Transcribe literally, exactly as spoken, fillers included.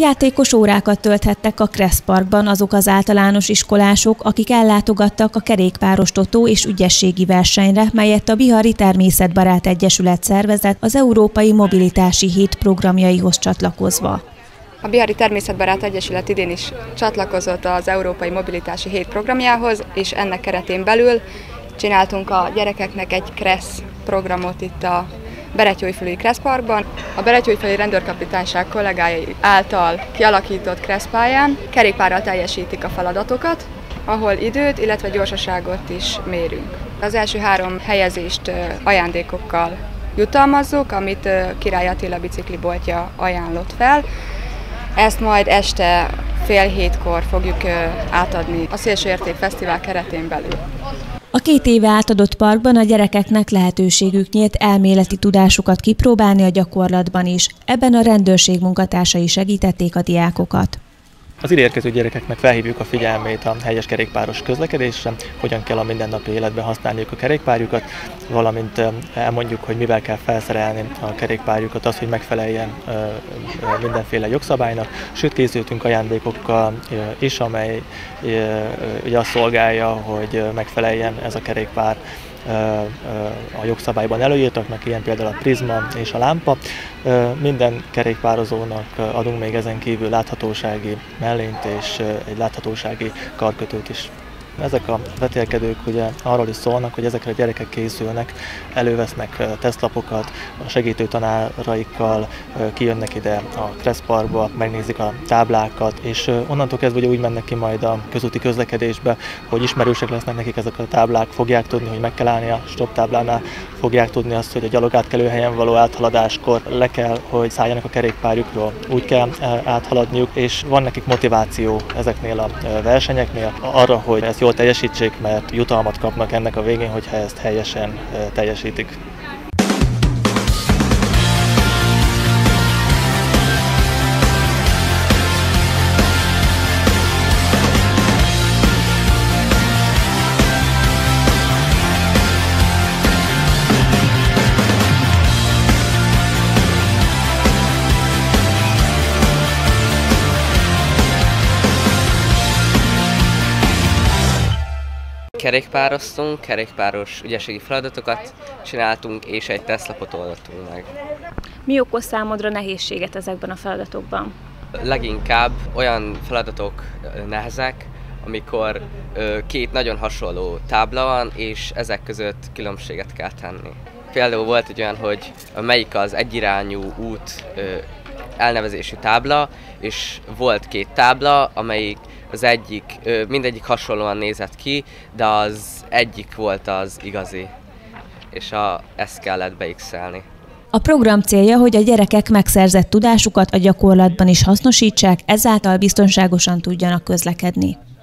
Játékos órákat tölthettek a Kressz Parkban azok az általános iskolások, akik ellátogattak a kerékpáros totó és ügyességi versenyre, melyet a Bihari Természetbarát Egyesület szervezett az Európai Mobilitási Hét programjaihoz csatlakozva. A Bihari Természetbarát Egyesület idén is csatlakozott az Európai Mobilitási Hét programjához, és ennek keretén belül csináltunk a gyerekeknek egy Kressz programot itt a Berettyóújfaludy Kressz Parkban. A Berettyóújfaludy Rendőrkapitányság kollégái által kialakított kresszpályán kerékpárral teljesítik a feladatokat, ahol időt, illetve gyorsaságot is mérünk. Az első három helyezést ajándékokkal jutalmazzuk, amit Király Attila bicikliboltja ajánlott fel. Ezt majd este fél hétkor fogjuk átadni a Szélső Érték Fesztivál keretén belül. A két éve átadott parkban a gyerekeknek lehetőségük nyílt elméleti tudásukat kipróbálni a gyakorlatban is. Ebben a rendőrség munkatársai segítették a diákokat. Az ideérkező gyerekeknek felhívjuk a figyelmét a helyes kerékpáros közlekedésre, hogyan kell a mindennapi életben használniuk a kerékpárjukat, valamint elmondjuk, hogy mivel kell felszerelni a kerékpárjukat, az, hogy megfeleljen mindenféle jogszabálynak. Sőt, készültünk ajándékokkal is, amely ugye azt szolgálja, hogy megfeleljen ez a kerékpár a jogszabályban előírtaknak, ilyen például a prizma és a lámpa. Minden kerékpározónak adunk még ezen kívül láthatósági mellényt és egy láthatósági karkötőt is. Ezek a vetélkedők ugye arról is szólnak, hogy ezekre a gyerekek készülnek, elővesznek tesztlapokat, a segítő tanáraikkal kijönnek ide a Kressz Parkba, megnézik a táblákat, és onnantól kezdve ugye úgy mennek ki majd a közúti közlekedésbe, hogy ismerősek lesznek nekik ezek a táblák, fogják tudni, hogy meg kell állni a stop táblánál, fogják tudni azt, hogy a gyalogátkelő helyen való áthaladáskor le kell, hogy szálljanak a kerékpárjukról, úgy kell áthaladniuk, és van nekik motiváció ezeknél a versenyeknél arra, hogy ezt jól teljesítsék, mert jutalmat kapnak ennek a végén, hogyha ezt helyesen teljesítik. Kerékpároztunk, kerékpáros ügyességi feladatokat csináltunk, és egy tesztlapot oldottunk meg. Mi okoz számodra nehézséget ezekben a feladatokban? Leginkább olyan feladatok nehezek, amikor két nagyon hasonló tábla van, és ezek között különbséget kell tenni. Például volt egy olyan, hogy melyik az egyirányú út elnevezésű tábla, és volt két tábla, amelyik az egyik, mindegyik hasonlóan nézett ki, de az egyik volt az igazi, és a, ezt kellett beixelni. A program célja, hogy a gyerekek megszerzett tudásukat a gyakorlatban is hasznosítsák, ezáltal biztonságosan tudjanak közlekedni.